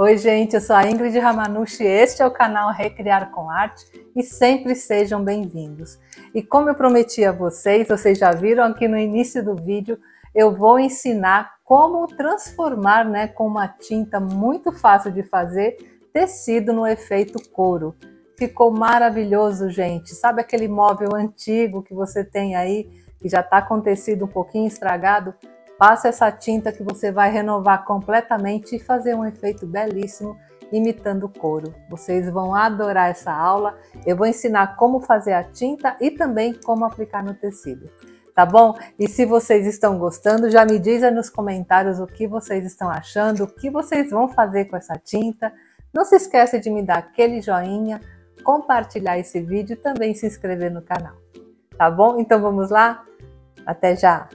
Oi gente, eu sou a Ingrid Ramanushi, este é o canal Recriar com Arte e sempre sejam bem-vindos. E como eu prometi a vocês já viram aqui no início do vídeo, eu vou ensinar como transformar, com uma tinta muito fácil de fazer, tecido no efeito couro. Ficou maravilhoso, gente. Sabe aquele móvel antigo que você tem aí, que já está com tecido um pouquinho estragado? Passa essa tinta que você vai renovar completamente e fazer um efeito belíssimo imitando couro. Vocês vão adorar essa aula. Eu vou ensinar como fazer a tinta e também como aplicar no tecido. Tá bom? E se vocês estão gostando, já me diz aí nos comentários o que vocês estão achando, o que vocês vão fazer com essa tinta. Não se esqueça de me dar aquele joinha, compartilhar esse vídeo e também se inscrever no canal. Tá bom? Então vamos lá? Até já!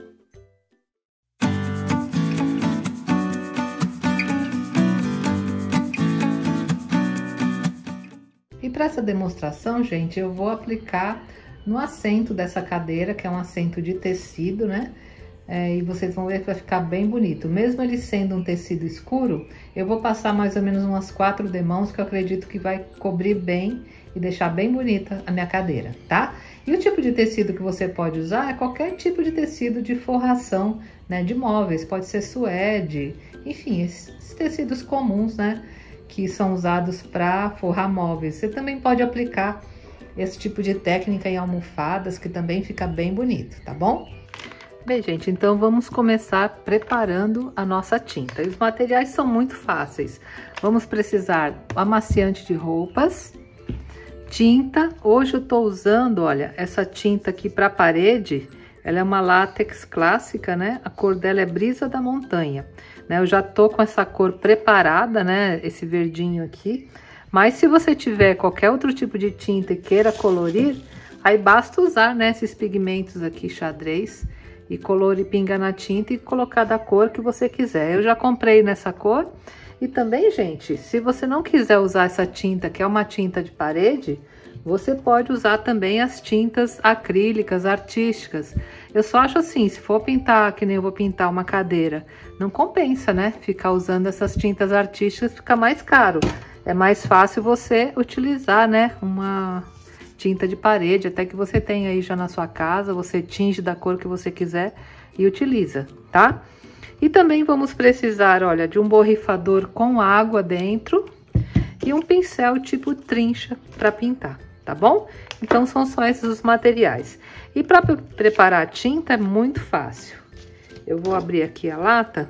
E para essa demonstração, gente, eu vou aplicar no assento dessa cadeira, que é um assento de tecido, né? E vocês vão ver que vai ficar bem bonito. Mesmo ele sendo um tecido escuro, eu vou passar mais ou menos umas 4 demãos, que eu acredito que vai cobrir bem e deixar bem bonita a minha cadeira, tá? E o tipo de tecido que você pode usar é qualquer tipo de tecido de forração, né? De móveis, pode ser suede, enfim, esses tecidos comuns, né? Que são usados para forrar móveis. Você também pode aplicar esse tipo de técnica em almofadas, que também fica bem bonito, tá bom? Bem, gente, então vamos começar preparando a nossa tinta. E os materiais são muito fáceis. Vamos precisar amaciante de roupas, tinta. Hoje eu tô usando, olha, essa tinta aqui para parede. Ela é uma látex clássica, né? A cor dela é Brisa da Montanha. Eu já tô com essa cor preparada, né? Esse verdinho aqui. Mas se você tiver qualquer outro tipo de tinta e queira colorir, aí basta usar, né, esses pigmentos aqui xadrez e colorir, pingar na tinta e colocar da cor que você quiser. Eu já comprei nessa cor. E também, gente, se você não quiser usar essa tinta, que é uma tinta de parede, você pode usar também as tintas acrílicas, artísticas. Eu só acho assim, se for pintar, que nem eu vou pintar uma cadeira, não compensa, né? Ficar usando essas tintas artísticas fica mais caro. É mais fácil você utilizar, né? Uma tinta de parede, até que você tenha aí já na sua casa, você tinge da cor que você quiser e utiliza, tá? E também vamos precisar, olha, de um borrifador com água dentro e um pincel tipo trincha para pintar, tá bom? Então são só esses os materiais. E para preparar a tinta é muito fácil. Eu vou abrir aqui a lata.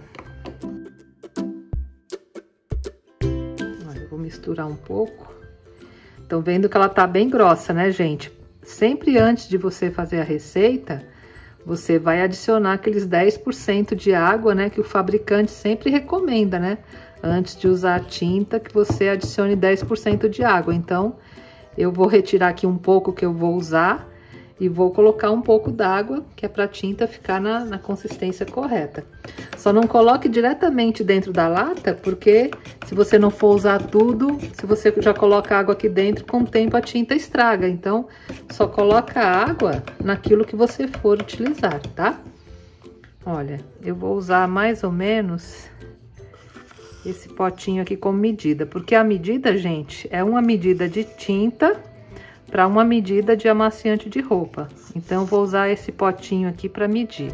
Olha, eu vou misturar um pouco. Estão vendo que ela tá bem grossa, né, gente? Sempre antes de você fazer a receita, você vai adicionar aqueles 10% de água, né, que o fabricante sempre recomenda, né? Antes de usar a tinta, que você adicione 10% de água. Então, eu vou retirar aqui um pouco que eu vou usar e vou colocar um pouco d'água, que é para a tinta ficar na consistência correta. Só não coloque diretamente dentro da lata, porque se você não for usar tudo, se você já coloca água aqui dentro, com o tempo a tinta estraga. Então, só coloca água naquilo que você for utilizar, tá? Olha, eu vou usar mais ou menos esse potinho aqui como medida, porque a medida, gente, é uma medida de tinta para uma medida de amaciante de roupa. Então, eu vou usar esse potinho aqui para medir.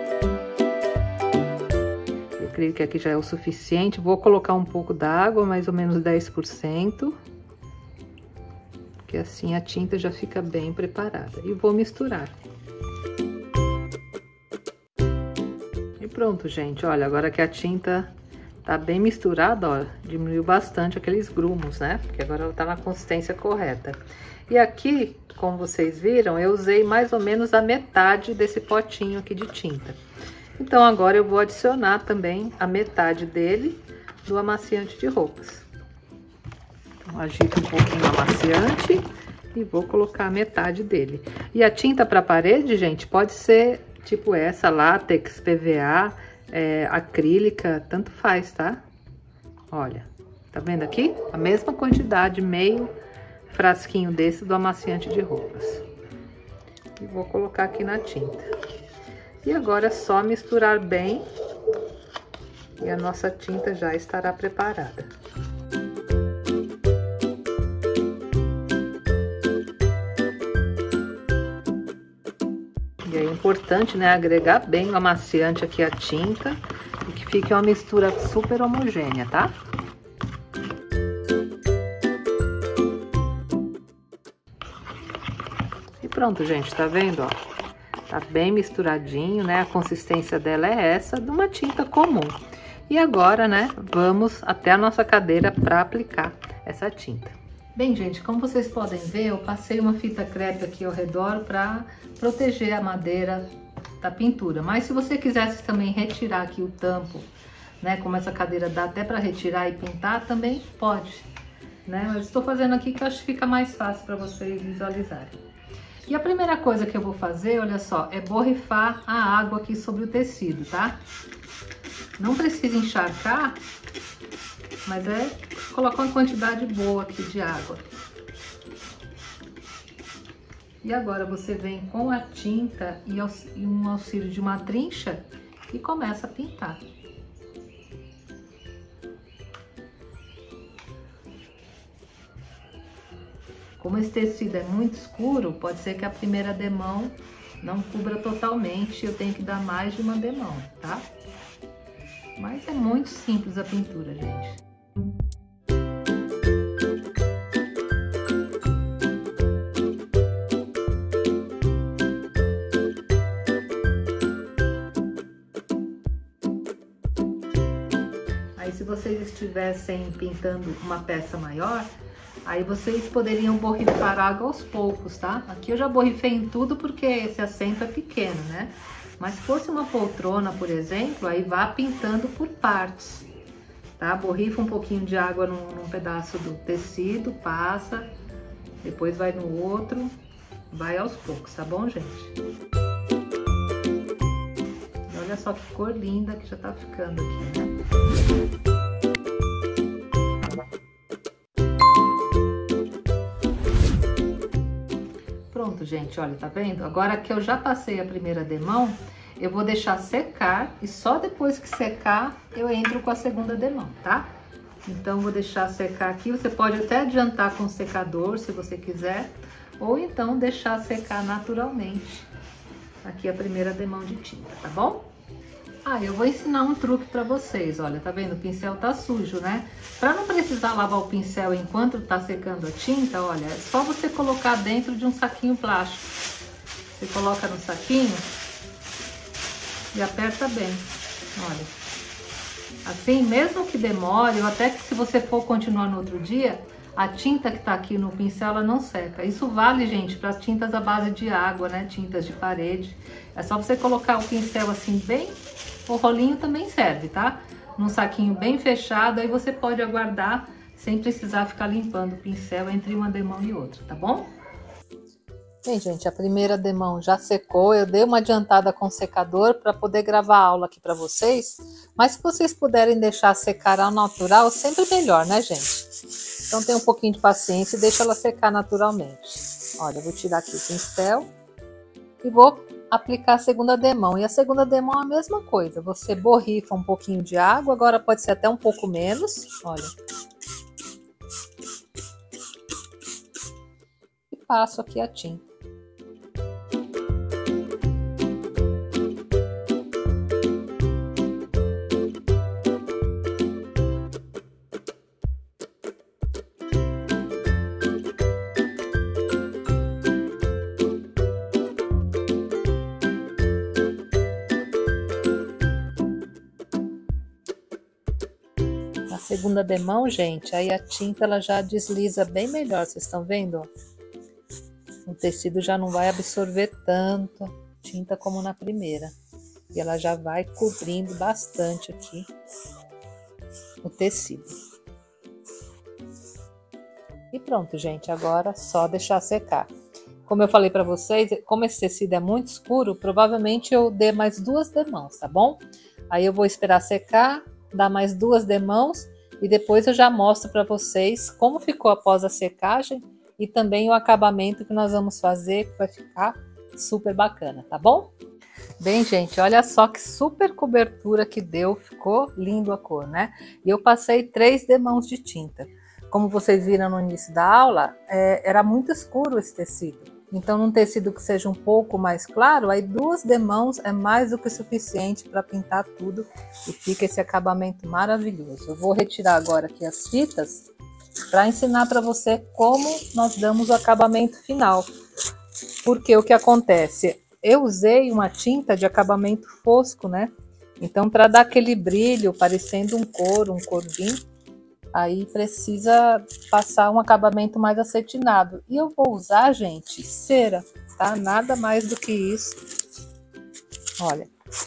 Eu creio que aqui já é o suficiente. Vou colocar um pouco d'água, mais ou menos 10%, porque assim a tinta já fica bem preparada. E vou misturar. E pronto, gente. Olha, agora que a tinta tá bem misturada, ó, diminuiu bastante aqueles grumos, né? Porque agora ela tá na consistência correta. E aqui, como vocês viram, eu usei mais ou menos a metade desse potinho aqui de tinta. Então, agora eu vou adicionar também a metade dele do amaciante de roupas. Então, agito um pouquinho o amaciante e vou colocar a metade dele. E a tinta para parede, gente, pode ser tipo essa, látex, PVA, acrílica, tanto faz, tá? Olha, tá vendo aqui? A mesma quantidade, meio frasquinho desse do amaciante de roupas. E vou colocar aqui na tinta. E agora é só misturar bem e a nossa tinta já estará preparada. E é importante, né, agregar bem o amaciante aqui a tinta e que fique uma mistura super homogênea, tá? E pronto, gente, tá vendo, ó? Tá bem misturadinho, né? A consistência dela é essa, de uma tinta comum. E agora, né, vamos até a nossa cadeira para aplicar essa tinta. Bem, gente, como vocês podem ver, eu passei uma fita crepe aqui ao redor para proteger a madeira da pintura. Mas se você quisesse também retirar aqui o tampo, né, como essa cadeira dá até para retirar e pintar, também pode, né? Mas estou fazendo aqui que eu acho que fica mais fácil para vocês visualizarem. E a primeira coisa que eu vou fazer, olha só, é borrifar a água aqui sobre o tecido, tá? Não precisa encharcar, mas é colocar uma quantidade boa aqui de água. E agora você vem com a tinta e um auxílio de uma trincha e começa a pintar. Como esse tecido é muito escuro, pode ser que a primeira demão não cubra totalmente, eu tenho que dar mais de uma demão, tá? Mas é muito simples a pintura, gente. Aí se vocês estivessem pintando uma peça maior, aí vocês poderiam borrifar água aos poucos, tá? Aqui eu já borrifei em tudo porque esse assento é pequeno, né? Mas se fosse uma poltrona, por exemplo, aí vá pintando por partes, tá? Borrifa um pouquinho de água num pedaço do tecido, passa, depois vai no outro, vai aos poucos, tá bom, gente? E olha só que cor linda que já tá ficando aqui, né? Pronto, gente, olha, tá vendo? Agora que eu já passei a primeira demão, eu vou deixar secar e só depois que secar eu entro com a segunda demão, tá? Então, vou deixar secar aqui. Você pode até adiantar com o secador, se você quiser, ou então deixar secar naturalmente aqui a primeira demão de tinta, tá bom? Ah, eu vou ensinar um truque pra vocês, olha, tá vendo? O pincel tá sujo, né? Pra não precisar lavar o pincel enquanto tá secando a tinta, olha, é só você colocar dentro de um saquinho plástico. Você coloca no saquinho e aperta bem, olha. Assim, mesmo que demore, ou até que se você for continuar no outro dia, a tinta que tá aqui no pincel, ela não seca. Isso vale, gente, para tintas à base de água, né? Tintas de parede. É só você colocar o pincel assim bem... O rolinho também serve, tá? Num saquinho bem fechado, aí você pode aguardar sem precisar ficar limpando o pincel entre uma demão e outra, tá bom? Bem, gente, a primeira demão já secou. Eu dei uma adiantada com o secador para poder gravar a aula aqui para vocês. Mas se vocês puderem deixar secar ao natural, sempre melhor, né, gente? Então tenha um pouquinho de paciência e deixa ela secar naturalmente. Olha, eu vou tirar aqui o pincel e vou aplicar a segunda demão. E a segunda demão é a mesma coisa. Você borrifa um pouquinho de água, agora pode ser até um pouco menos, olha. E passo aqui a tinta. Segunda demão, gente, aí a tinta ela já desliza bem melhor, vocês estão vendo? O tecido já não vai absorver tanto tinta como na primeira. E ela já vai cobrindo bastante aqui o tecido. E pronto, gente, agora só deixar secar. Como eu falei para vocês, como esse tecido é muito escuro, provavelmente eu dê mais 2 demãos, tá bom? Aí eu vou esperar secar, dar mais 2 demãos. E depois eu já mostro para vocês como ficou após a secagem e também o acabamento que nós vamos fazer, que vai ficar super bacana, tá bom? Bem, gente, olha só que super cobertura que deu, ficou lindo a cor, né? E eu passei 3 demãos de tinta. Como vocês viram no início da aula, era muito escuro esse tecido. Então, num tecido que seja um pouco mais claro, aí 2 demãos é mais do que suficiente para pintar tudo e fica esse acabamento maravilhoso. Eu vou retirar agora aqui as fitas para ensinar para você como nós damos o acabamento final. Porque o que acontece? Eu usei uma tinta de acabamento fosco, né? Então, para dar aquele brilho, parecendo um corvim, aí precisa passar um acabamento mais acetinado. E eu vou usar, gente, cera, tá? Nada mais do que isso. Olha.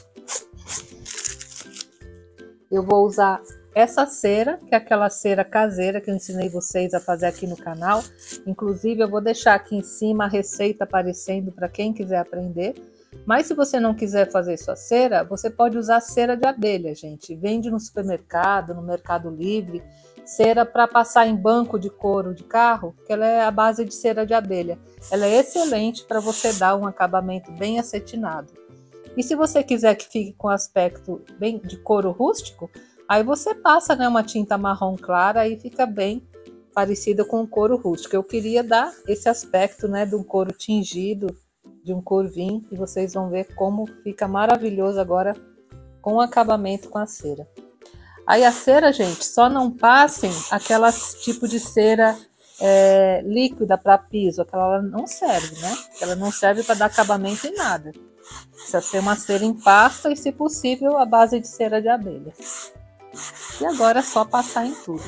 Eu vou usar essa cera, que é aquela cera caseira que eu ensinei vocês a fazer aqui no canal. Inclusive, eu vou deixar aqui em cima a receita aparecendo para quem quiser aprender. Mas se você não quiser fazer sua cera, você pode usar cera de abelha, gente. Vende no supermercado, no Mercado Livre, cera para passar em banco de couro de carro, que ela é a base de cera de abelha. Ela é excelente para você dar um acabamento bem acetinado. E se você quiser que fique com aspecto bem de couro rústico, aí você passa, né, uma tinta marrom clara e fica bem parecida com o couro rústico. Eu queria dar esse aspecto, né, de um couro tingido, de um corvim, e vocês vão ver como fica maravilhoso agora com o acabamento com a cera. Aí a cera, gente, só não passem aquelas tipo de cera líquida para piso, aquela não serve, né? Ela não serve para dar acabamento em nada. Precisa ser uma cera em pasta e, se possível, a base de cera de abelha. E agora é só passar em tudo.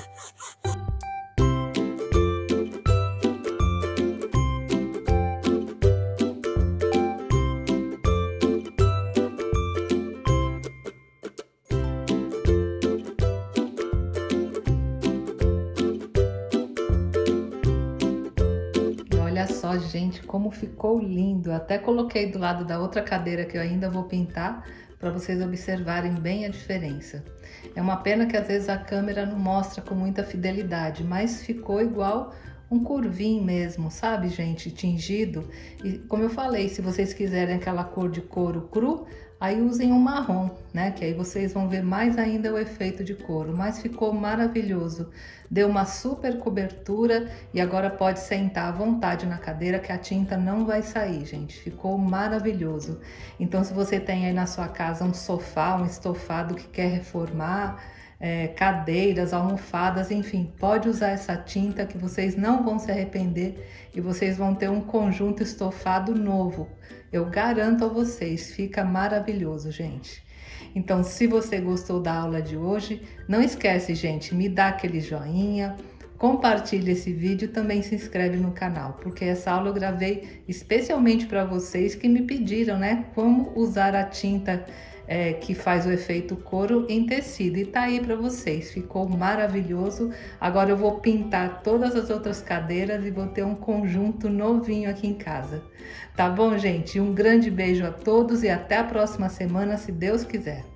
Olha só, gente, como ficou lindo. Eu até coloquei do lado da outra cadeira que eu ainda vou pintar para vocês observarem bem a diferença. É uma pena que às vezes a câmera não mostra com muita fidelidade, mas ficou igual um corvim mesmo, sabe, gente? Tingido. E como eu falei, se vocês quiserem aquela cor de couro cru, aí usem um marrom, né? Que aí vocês vão ver mais ainda o efeito de couro. Mas ficou maravilhoso. Deu uma super cobertura e agora pode sentar à vontade na cadeira que a tinta não vai sair, gente. Ficou maravilhoso. Então, se você tem aí na sua casa um sofá, um estofado que quer reformar, cadeiras, almofadas, enfim, pode usar essa tinta que vocês não vão se arrepender e vocês vão ter um conjunto estofado novo. Eu garanto a vocês, fica maravilhoso, gente. Então, se você gostou da aula de hoje, não esquece, gente, me dá aquele joinha, compartilha esse vídeo e também se inscreve no canal, porque essa aula eu gravei especialmente para vocês que me pediram, né, como usar a tinta que faz o efeito couro em tecido, e tá aí para vocês, ficou maravilhoso. Agora eu vou pintar todas as outras cadeiras e vou ter um conjunto novinho aqui em casa. Tá bom, gente? Um grande beijo a todos e até a próxima semana, se Deus quiser.